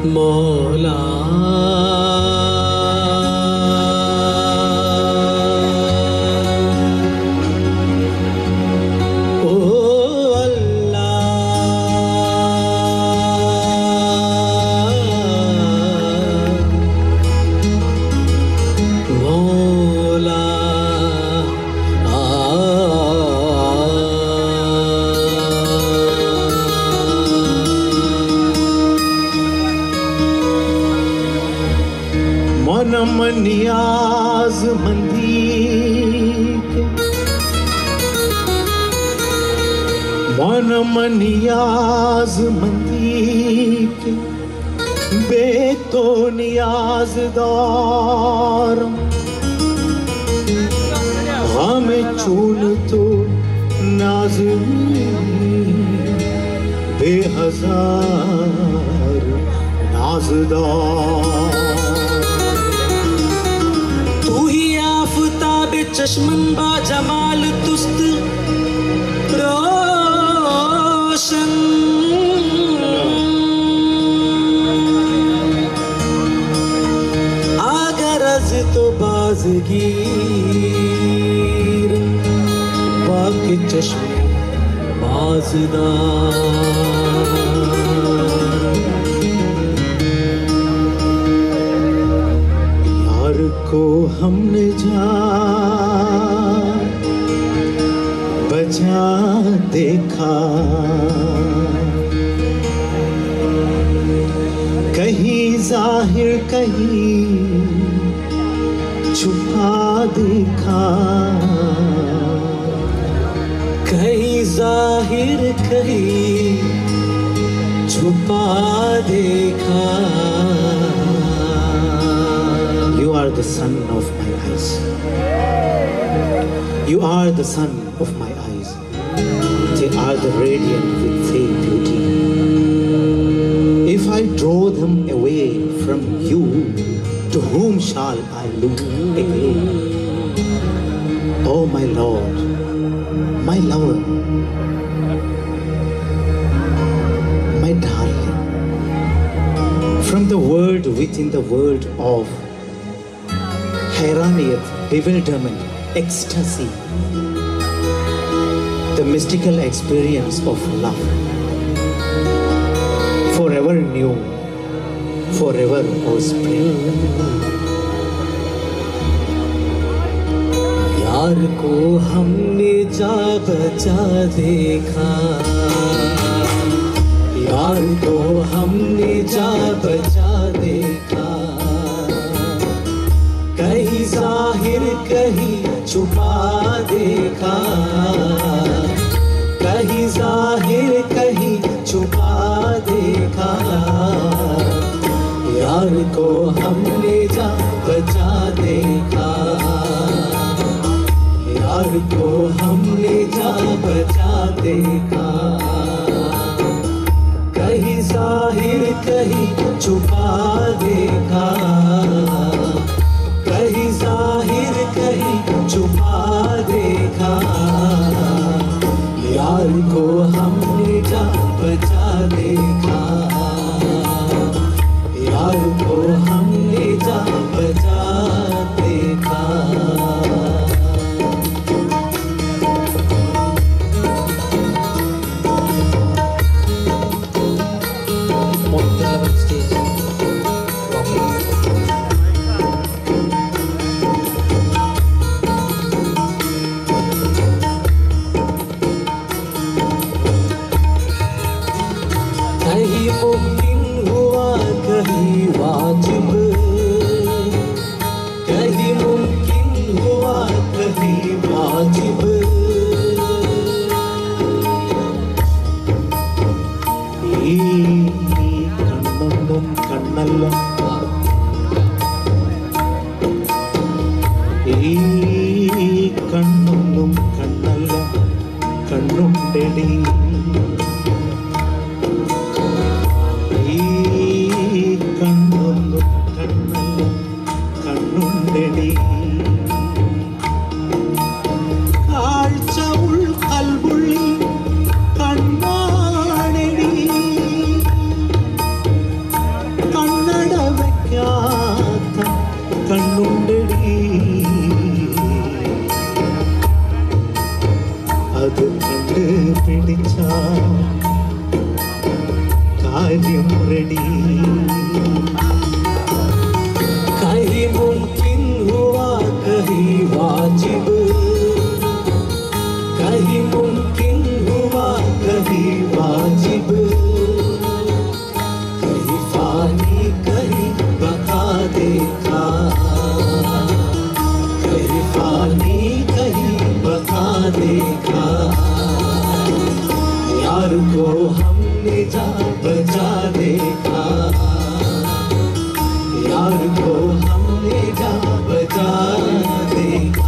मौला नियाज मंदी के मनम नियाज मंदी के बेतो नियाजदार हमें चून तो नाज़नी बेहजार नाज़दार चश्मन बा जमाल तुस्त रोशन अगर अज तो बाज़गीर बाकी चश्मे बाज़दार को हमने बचा देखा कहीं जाहिर कहीं छुपा देखा कहीं जाहिर कहीं छुपा देखा You are the sun of my eyes. You are the sun of my eyes. They are the radiant with their beauty. If I draw them away from you, to whom shall I look again? Oh my Lord, my lover, my darling, from the world within the world of Hayraniyat, bewilderment, ecstasy, the mystical experience of love, forever new, forever offspring. यार को हमने जा बचा देखा, यार को हमने जा बचा देखा, कहीं जाहिर कहीं छुपा देखा, कहीं जाहिर कहीं छुपा देखा, यार को हमने जा बचा देखा, यार को हमने जा बचा देखा, कहीं जाहिर कहीं छुपा देखा, कहीं जाहिर कहीं छुपा देखा, यार को हमने जा बचा देखा, यार को हमने जा बचा देखा। कहीं मुमकिन हुआ कहीं वाजिब, कहीं मुमकिन हुआ कहीं वाजिब, ई कण्णुंडुम कण्णल्ल, ई कण्णुंडुम कण्णल्ल कण्णुंडेडी, കണ്ണുണ്ടടി, അത് കണ്ട് പിടിച്ച കാര്യം റെഡി. കഹി മുംകിൻ ഹുവാ കഹി വാജിബ്, कहीं मुमकिन हुआ कहीं वाजिब, कहीं फानी कहीं बका देखा, कहीं फानी कहीं बका देखा, यार को हमने जा बचा देखा, यार को हमने जा बचा देखा.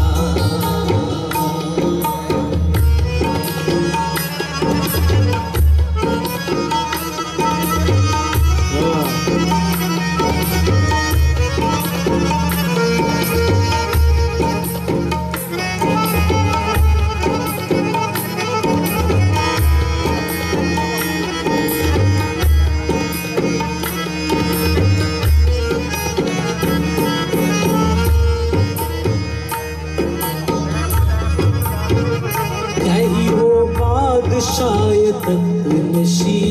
शायद नशी,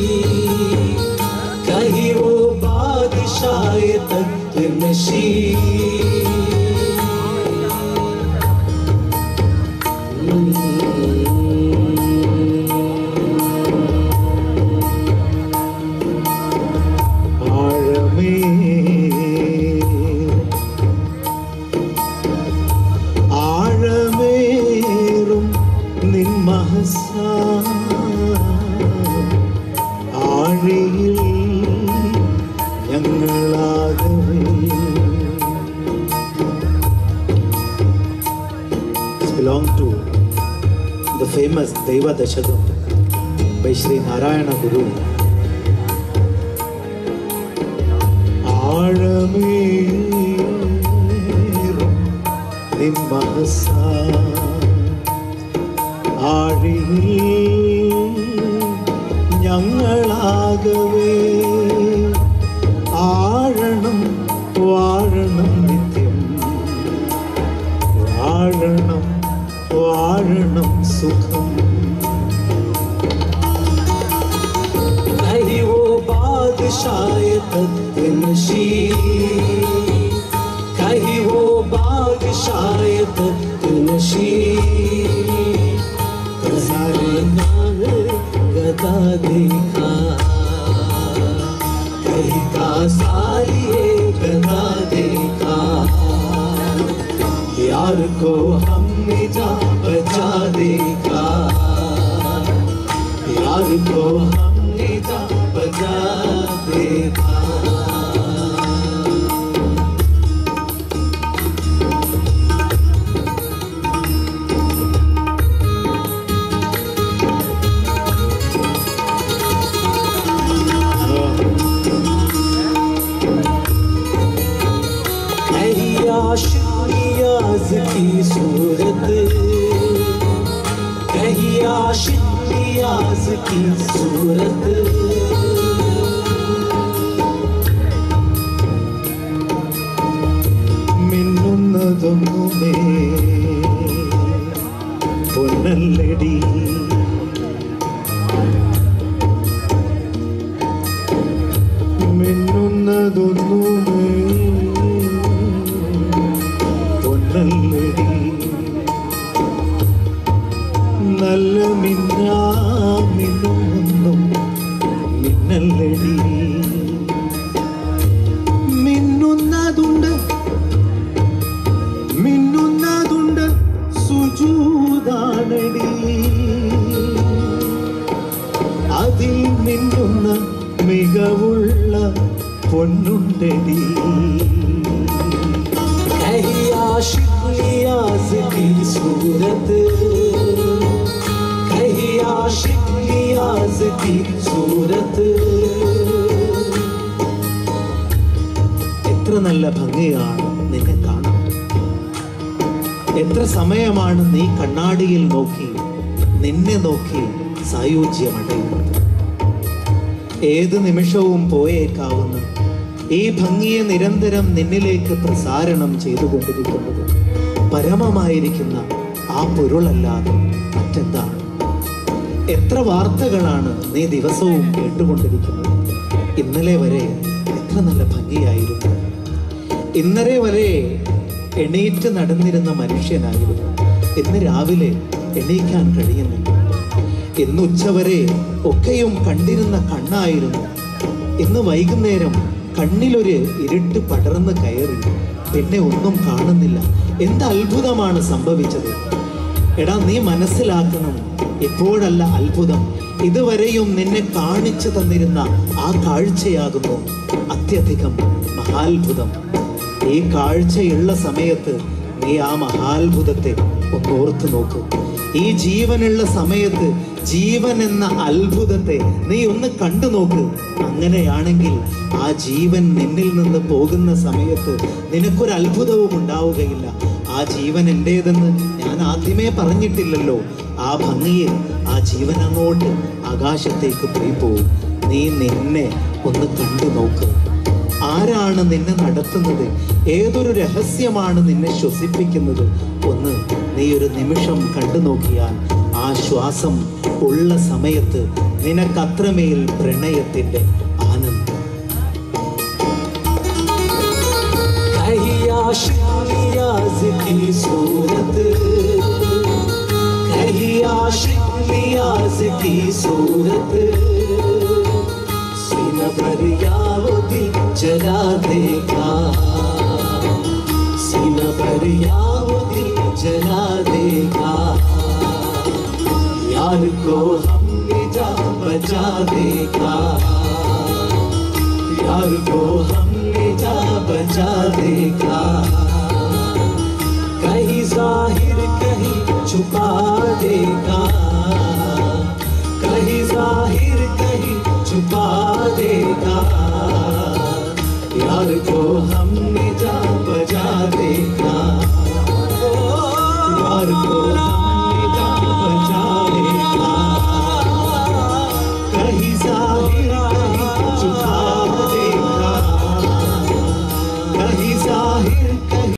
कहीं वो बादशाह तक नशी, ആഴമേറും നിൻ മഹസാ ആഴിയിൽ ഞങ്ങളാകവേ. This belongs to the famous Deva Dashadam by Sri Narayana Guru. ആഴമേറും നിൻ മഹസാ ആഴിയിൽ ഞങ്ങളാകവേ. ആഴണം വാഴണം നിത്യം, വാഴണം വാഴണം സുഖം. കഹി വോ ബാദശായ തത്നശീ, കഹി വോ ബാദശായ തത്നശീ, गदा देखा कहीं का सालिए गदा देखा, यार को हमने जा बचा देखा, यार को हमने जा बचा देखा. आशिक़ की सूरत, कहीं आशिक़ नियाज़ की सूरत, മിന്നുന്നതൊന്നുമേ പൊന്നല്ലടി, മിന്നുന്നതൊന്നുമേ പൊന്നല്ലടി, നല്ല മിന്നാമിന്നും മിന്നല്ലടി. മിന്നുന്നതുണ്ട് മിന്നുന്നതുണ്ട് സുജൂദാണടി, അതിൽ മിന്നുന്ന മികവുള്ള പൊന്നുണ്ടടി. कहीं आशिक़ नियाज़ की सूरत, कहीं आशिक़ नियाज़ की सूरत. എത്ര നല്ല ഭംഗിയാണ് നിന്നെ കാണാൻ, എത്ര സമയമാണ് നീ കണ്ണാടിയിൽ നോക്കി നിന്നെ നോക്കി സായുജ്യമടയുന്നത്. ഏത് നിമിഷവും പോയേക്കാവുന്ന ഈ ഭംഗിയെ നിരന്തരം നിന്നിലേക്ക് പ്രസാരണം ചെയ്തുകൊണ്ടിരിക്കുന്നത് പരമമായിരിക്കുന്ന ആ പൊരുളല്ലാതെ മറ്റെന്താണ്? എത്ര വാർത്തകളാണ് നീ ദിവസവും കേട്ടുകൊണ്ടിരിക്കുന്നത്? ഇന്നലെ വരെ എത്ര നല്ല ഭംഗിയായിരുന്നു, ഇന്നലെ വരെ എണീറ്റ് നടന്നിരുന്ന മനുഷ്യനായിരുന്നു, ഇന്ന് രാവിലെ എണീക്കാൻ കഴിയുന്നില്ല. ഇന്ന് ഉച്ചവരെ ഒക്കെയും കണ്ടിരുന്ന കണ്ണായിരുന്നു, ഇന്ന് വൈകുന്നേരം കണ്ണിലൊരു ഇരുട്ട് പടർന്ന് കയറി, പിന്നെ ഒന്നും കാണുന്നില്ല. എന്ത് അത്ഭുതമാണ് സംഭവിച്ചത്? എടാ, നീ മനസ്സിലാക്കണം, ഇപ്പോഴല്ല അത്ഭുതം, ഇതുവരെയും നിന്നെ കാണിച്ചു തന്നിരുന്ന ആ കാഴ്ചയാകുന്നു അത്യധികം മഹാത്ഭുതം. ഈ കാഴ്ചയുള്ള സമയത്ത് നീ ആ മഹാത്ഭുതത്തെ ഒന്നോർത്തു നോക്കൂ. ഈ ജീവനുള്ള സമയത്ത് ജീവൻ എന്ന അത്ഭുതത്തെ നീ ഒന്ന് കണ്ടു നോക്ക്. അങ്ങനെയാണെങ്കിൽ ആ ജീവൻ നിന്നിൽ നിന്ന് പോകുന്ന സമയത്ത് നിനക്കൊരു അത്ഭുതവും ഉണ്ടാവുകയില്ല. ആ ജീവൻ എൻ്റേതെന്ന് ഞാൻ ആദ്യമേ പറഞ്ഞിട്ടില്ലല്ലോ. ആ ഭംഗിയിൽ ആ ജീവൻ അങ്ങോട്ട് ആകാശത്തേക്ക് പോയി പോകും. നീ നിന്നെ ഒന്ന് കണ്ടു നോക്ക്. ആരാണ് നിന്നെ നടത്തുന്നത്? ഏതൊരു രഹസ്യമാണ് നിന്നെ ശ്വസിപ്പിക്കുന്നത്? ഒന്ന് നീ ഒരു നിമിഷം കണ്ടു നോക്കിയാൽ ആ ശ്വാസം ഉള്ള സമയത്ത് നിനക്കത്രമേൽ പ്രണയത്തിന്റെ ആനന്ദം. जला देगा सीना पर यावती जला देगा यार को हमने जा बचा देगा यार को हमने जा बचा देगा कहीं जाहिर कहीं छुपा देगा कहीं जाहिर कहीं छुपा देगा यार को हमने जा